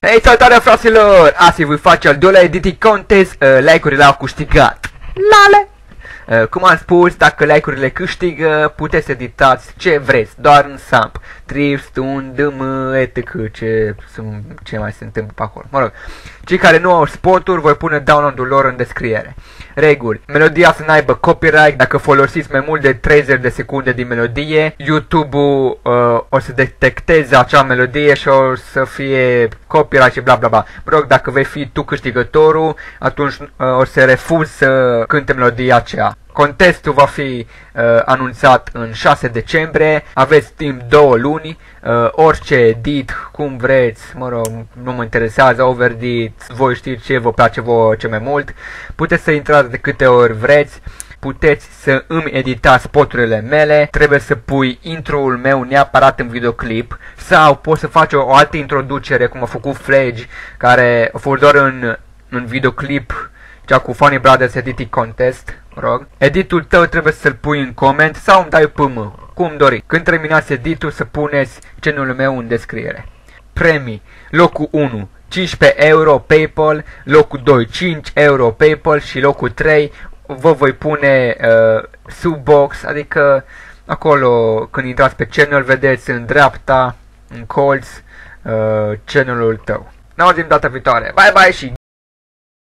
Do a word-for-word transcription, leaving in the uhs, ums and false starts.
Hei, salutare fraților! Astăzi voi face al doilea editing contest, uh, like-urile au câștigat. Lale! Uh, cum am spus, dacă like-urile câștigă, puteți editați ce vreți, doar în samp. Trips, tun, dâm, et cetera. Ce, ce mai se întâmplă pe acolo. Mă rog, cei care nu au spoturi, voi pune download-ul lor în descriere. Reguli. Melodia să n-aibă copyright. Dacă folosiți mai mult de treizeci de secunde din melodie, YouTube-ul uh, o să detecteze acea melodie și o să fie copyright și bla bla bla. Mă rog, dacă vei fi tu câștigătorul, atunci uh, o să refuz să cânte melodia aceea. Contestul va fi uh, anunțat în șase decembrie, aveți timp două luni, uh, orice edit, cum vreți, mă rog, nu mă interesează, overdit, voi știți ce vă place vouă ce mai mult, puteți să intrați de câte ori vreți, puteți să îmi editați spoturile mele, trebuie să pui intro-ul meu neapărat în videoclip, sau poți să faci o, o altă introducere, cum a făcut Fledge, care a fost doar în, în videoclip, cea cu Funny Brothers Editing Contest, rog. Editul tău trebuie să-l pui în coment sau îmi dai P M, cum dori. Când terminați editul să puneți channel-ul meu în descriere. Premii. Locul unu, cincisprezece euro PayPal, locul doi, cinci euro PayPal și locul trei vă voi pune uh, sub box, adică acolo când intrați pe channel vedeți în dreapta, în colț, uh, channel-ul tău. Ne auzim data viitoare. Bye bye și